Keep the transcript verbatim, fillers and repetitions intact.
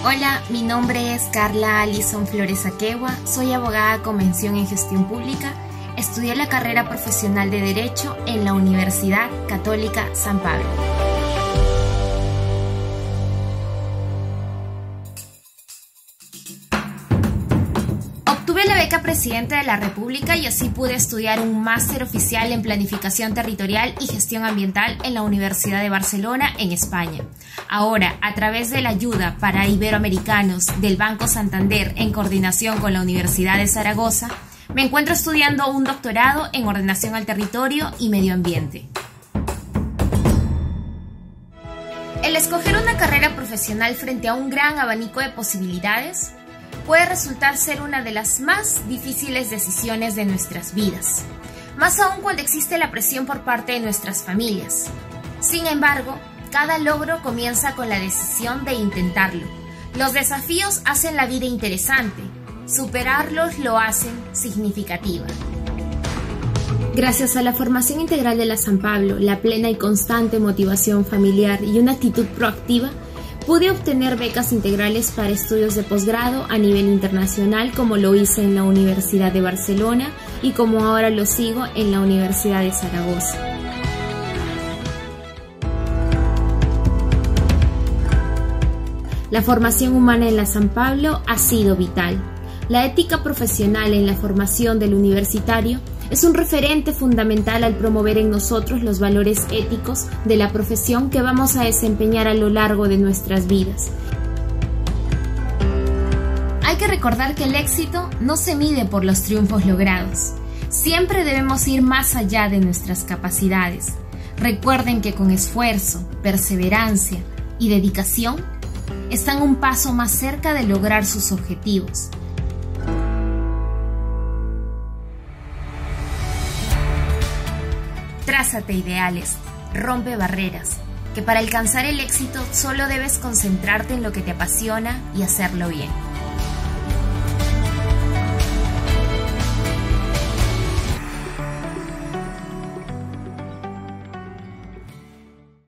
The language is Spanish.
Hola, mi nombre es Carla Alison Flores Aquegua, soy abogada con mención en gestión pública, estudié la carrera profesional de Derecho en la Universidad Católica San Pablo. Obtuve la beca Presidente de la República y así pude estudiar un máster oficial en Planificación Territorial y Gestión Ambiental en la Universidad de Barcelona, en España. Ahora, a través de la ayuda para iberoamericanos del Banco Santander en coordinación con la Universidad de Zaragoza, me encuentro estudiando un doctorado en Ordenación al Territorio y Medio Ambiente. El escoger una carrera profesional frente a un gran abanico de posibilidades puede resultar ser una de las más difíciles decisiones de nuestras vidas, más aún cuando existe la presión por parte de nuestras familias. Sin embargo, cada logro comienza con la decisión de intentarlo. Los desafíos hacen la vida interesante, superarlos lo hacen significativa. Gracias a la formación integral de la San Pablo, la plena y constante motivación familiar y una actitud proactiva, pude obtener becas integrales para estudios de posgrado a nivel internacional, como lo hice en la Universidad de Barcelona y como ahora lo sigo en la Universidad de Zaragoza. La formación humana en la San Pablo ha sido vital. La ética profesional en la formación del universitario es un referente fundamental al promover en nosotros los valores éticos de la profesión que vamos a desempeñar a lo largo de nuestras vidas. Hay que recordar que el éxito no se mide por los triunfos logrados. Siempre debemos ir más allá de nuestras capacidades. Recuerden que con esfuerzo, perseverancia y dedicación están un paso más cerca de lograr sus objetivos. Trázate ideales, rompe barreras, que para alcanzar el éxito solo debes concentrarte en lo que te apasiona y hacerlo bien.